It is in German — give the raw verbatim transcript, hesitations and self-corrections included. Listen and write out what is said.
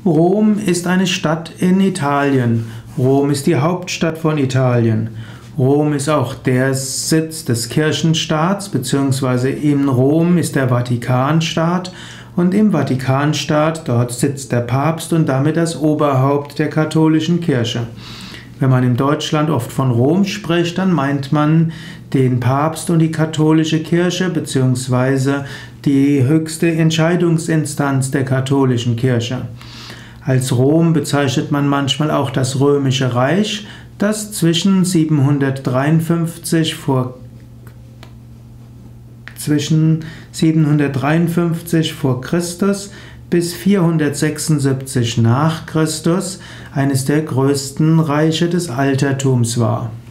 Rom ist eine Stadt in Italien. Rom ist die Hauptstadt von Italien. Rom ist auch der Sitz des Kirchenstaats, beziehungsweise in Rom ist der Vatikanstaat und im Vatikanstaat, dort sitzt der Papst und damit das Oberhaupt der katholischen Kirche. Wenn man in Deutschland oft von Rom spricht, dann meint man den Papst und die katholische Kirche, beziehungsweise die höchste Entscheidungsinstanz der katholischen Kirche. Als Rom bezeichnet man manchmal auch das Römische Reich, das zwischen siebenhundertdreiundfünfzig vor, zwischen siebenhundertdreiundfünfzig vor Christus bis vierhundertsechsundsiebzig nach Christus eines der größten Reiche des Altertums war.